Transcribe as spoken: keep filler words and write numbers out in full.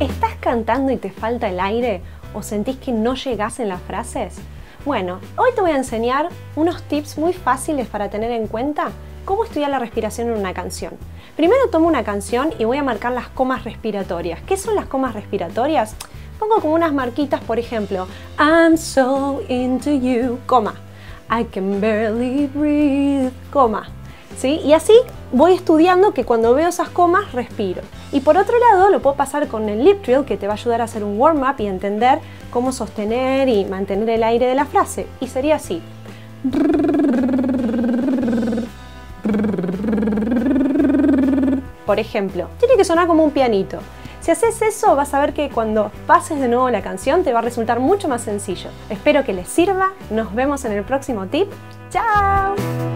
¿Estás cantando y te falta el aire o sentís que no llegás en las frases? Bueno, hoy te voy a enseñar unos tips muy fáciles para tener en cuenta cómo estudiar la respiración en una canción. Primero tomo una canción y voy a marcar las comas respiratorias. ¿Qué son las comas respiratorias? Pongo como unas marquitas, por ejemplo, I'm so into you, coma. I can barely breathe, coma. ¿Sí? Y así voy estudiando que cuando veo esas comas respiro. Y por otro lado lo puedo pasar con el lip trill, que te va a ayudar a hacer un warm-up y entender cómo sostener y mantener el aire de la frase. Y sería así. Por ejemplo, tiene que sonar como un pianito. Si haces eso, vas a ver que cuando pases de nuevo la canción te va a resultar mucho más sencillo. Espero que les sirva. Nos vemos en el próximo tip. ¡Chao!